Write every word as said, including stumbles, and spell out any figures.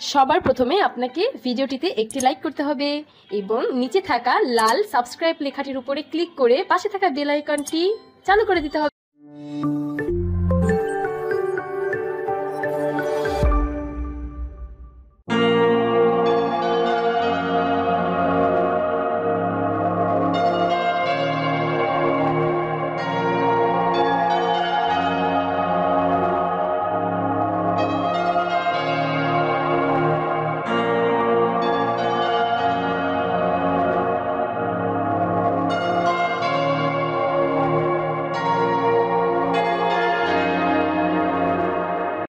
সবার প্রথমে আপনাকে ভিডিওটিতে একটি লাইক করতে হবে এবং নিচে থাকা লাল সাবস্ক্রাইব লেখাটির উপরে ক্লিক করে পাশে থাকা বেল আইকনটি চালু করে দিতে হবে।